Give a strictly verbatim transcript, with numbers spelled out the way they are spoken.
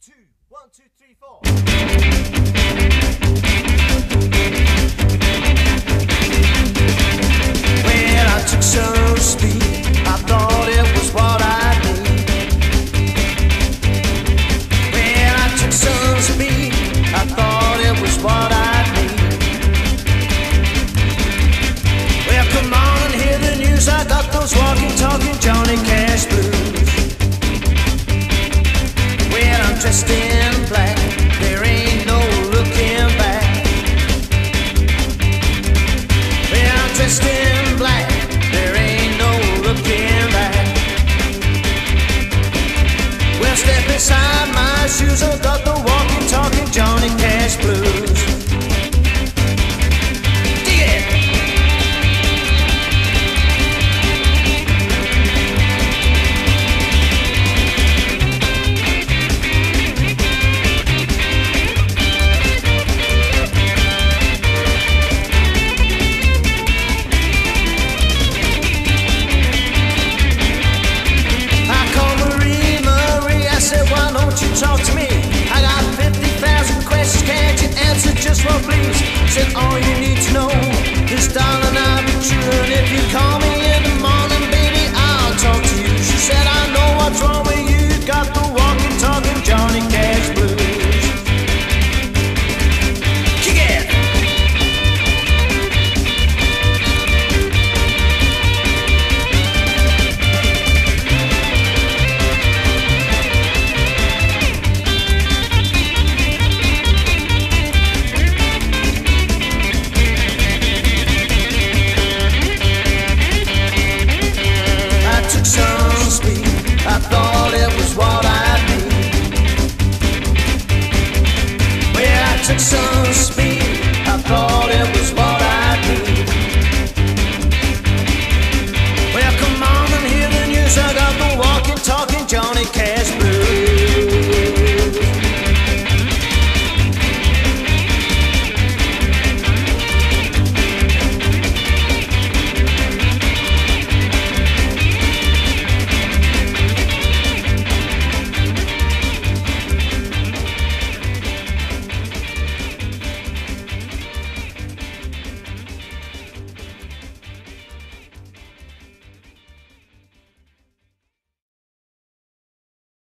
two, one, two, three, four. When I took some speed, I thought it was what I need. When I took some speed, I thought it was what I need. Well, come on and hear the news. I got those walking, talking Johnny Cash blues. When I'm dressed in black, there ain't no looking back. When I'm dressed in black, there ain't no looking back. Well, step inside my shoes, I got the walking, talking Johnny Cash blues. Dig it! Talk to me, I got fifty thousand questions, can't you answer just one please? Said all you need to know is darling I'll be true. And if you call me in the morning, baby, I'll talk to you. She said I know what's wrong with you, you got the walking, talking Johnny Cash blues. Kick it! Some speed, I thought it was what I need. Well, I took some speed, I thought it was what I need. Well, come on and hear the news, I got